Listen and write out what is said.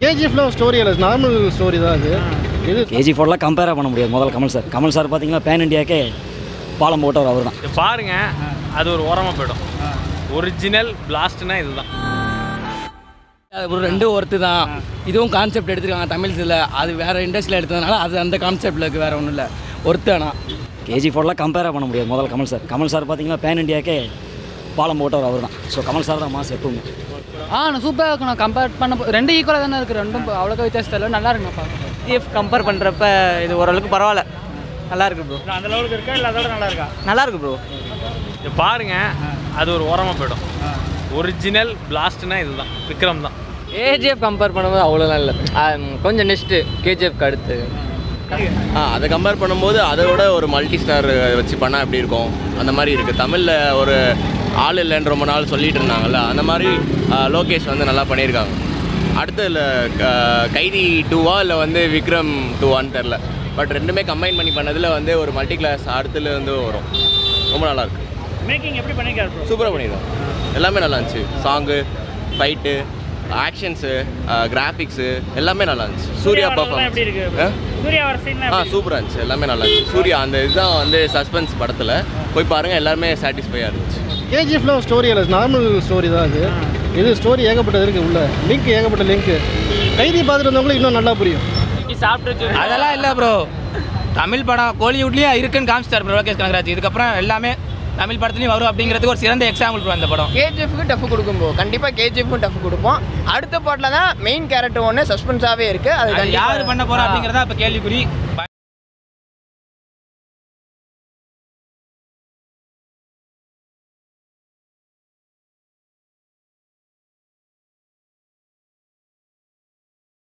கேஜிஎஃப்ல story இல்லை, normal story தான் அது. இது கேஜிஎஃப்லாம் கம்பேரே பண்ண முடியாது. முதல்ல கமல் சார் பார்த்தீங்கன்னா பேன் இண்டியாக்கே பாலம் போட்டவர் அவர் தான். பாருங்க, அது ஒரு ஓரமாக போய்டும். ஒரிஜினல் பிளாஸ்ட்னா இதுதான். ஒரு ரெண்டு ஒர்த்து தான். இதுவும் கான்செப்ட் எடுத்துருக்காங்க தமிழ்ஸில், அது வேறு இண்டஸ்ட்ரியில் எடுத்ததுனால அது அந்த கான்செப்டில் இருக்குது, வேறு ஒன்றும் இல்லை. ஒர்த்து ஆனால் கேஜிஎஃப்லாம் கம்பேரே பண்ண முடியாது. முதல்ல கமல் சார் பார்த்தீங்கன்னா பேன் இண்டியாக்கே பாலம் போட்டவர் அவர் தான். ஸோ கமல் சார் தான் மாஸ் எப்பவுமே. நான் சூப்பராக இருக்கணும். கம்பேர் பண்ண ரெண்டு ஈக்குவலாக தானே இருக்குது, ரெண்டும் அவ்வளோக்கா வித்தியாசம் இல்லை, நல்லா இருக்குண்ணா பார்க்க. கேஜிஎஃப் கம்பேர் பண்ணுறப்ப இது ஓரளவுக்கு பரவாயில்ல, நல்லா இருக்கு ப்ரோ. அந்த லெவலுக்கு இருக்கா இல்லை அதோட நல்லா இருக்கா? நல்லா இருக்கு ப்ரோ. பாருங்க, அது ஒரு ஓரமாக போய்டும். ஒரிஜினல் பிளாஸ்ட்னா இதுதான், விக்ரம் தான். கேஜிஎஃப் கம்பேர் பண்ணும்போது அவ்வளோலாம் இல்லை, கொஞ்சம் நெக்ஸ்ட்டு கேஜிஎஃப்க்கு அடுத்து. அதை கம்பேர் பண்ணும்போது அதை விட ஒரு மல்டி ஸ்டார் வச்சு பண்ணால் எப்படி இருக்கும் அந்த மாதிரி இருக்குது. தமிழில் ஒரு ஆள் இல்லைன்னு ரொம்ப நாள் சொல்லிட்டு இருந்தாங்கல்ல, அந்த மாதிரி லோகேஷ் வந்து நல்லா பண்ணியிருக்காங்க. அடுத்து இல்லை கைதி 2வா இல்லை வந்து விக்ரம் 2வான்னு தெரில, பட் ரெண்டுமே கம்பைன் பண்ணி பண்ணதில் வந்து ஒரு மல்டி கிளாஸ் அடுத்துல வந்து வரும். ரொம்ப நல்லாயிருக்கு. மேக்கிங் எப்படி பண்ணியிருக்காரு? சூப்பராக பண்ணியிருக்காங்க. எல்லாமே நல்லா இருந்துச்சு. சாங்கு, ஃபைட்டு, ஆக்ஷன்ஸு, கிராஃபிக்ஸு எல்லாமே நல்லா இருந்துச்சு. சூர்யா பர்ஃபார்மன்ஸ் சூப்பராக இருந்துச்சு. எல்லாமே நல்லா இருந்துச்சு. சூர்யா அந்த இதுதான் வந்து சஸ்பென்ஸ் படத்தில் போய் பாருங்கள், எல்லாருமே சாட்டிஸ்ஃபையாக இருந்துச்சு. கேஜிஎஃப்ல ஸ்டோரி இல்லை, நார்மல் ஸ்டோரி தான் அது. இது ஸ்டோரி ஏகப்பட்டது இருக்குது, உள்ள லிங்க் ஏகப்பட்ட லிங்க். கைதி பார்த்துட்டு வந்தவங்களுக்கு இன்னும் நல்லா புரியும். அதெல்லாம் இல்லை ப்ரோ. தமிழ் படம் கோலிவுட்லேயே இருக்குன்னு காமிச்சிட்டார் ப்ரோ லோகேஷ் கனகராஜ். இதுக்கப்புறம் எல்லாமே தமிழ் படத்துலையும் வரும் அப்படிங்கிறதுக்கு ஒரு சிறந்த எக்ஸாம்பிள் ப்ரோ அந்த படம். கேஜிஎஃப்க்கு டஃப் கொடுக்கும் ப்ரோ, கண்டிப்பாக கேஜிஎஃப்க்கும் டஃப் கொடுப்போம். அடுத்த பாட்டில் தான் மெயின் கேரக்டர் ஒன்று சஸ்பென்ஸாகவே இருக்குது, அது யார் பண்ண போகிறோம் அப்படிங்கிறதா இப்போ கேள்விக்குறி.